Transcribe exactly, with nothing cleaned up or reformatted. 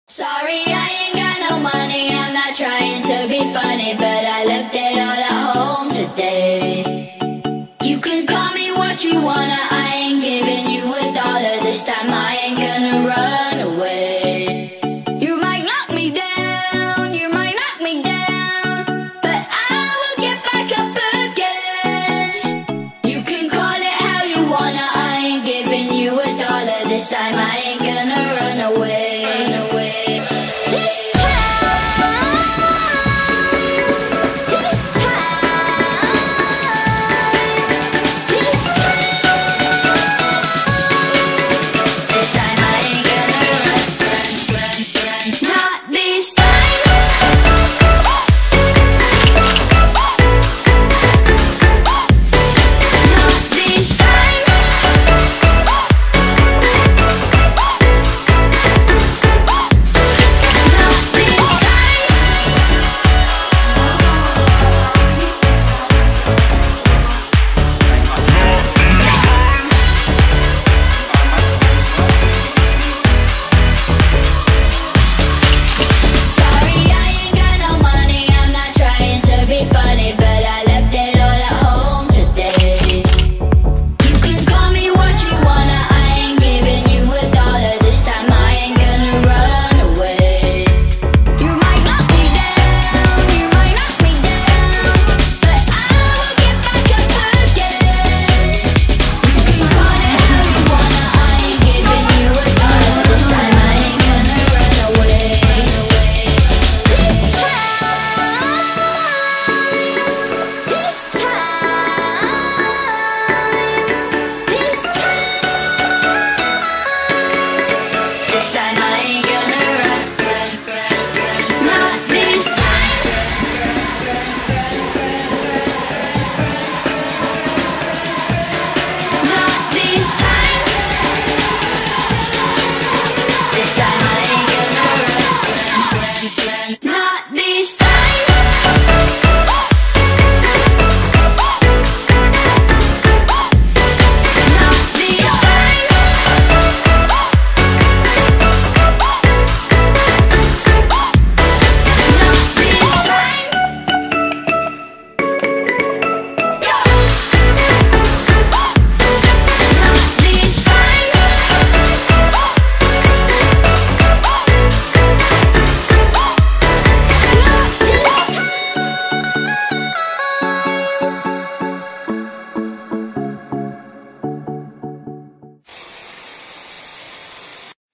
Sorry, I ain't got no money, I'm not trying to be funny, but I left it all at home today. You can call me what you wanna, I ain't giving you a dollar this time, I ain't gonna run away. You might knock me down, you might knock me down, but I will get back up again. You can call it how you wanna, I ain't giving you a dollar this time, I ain't gonna run away.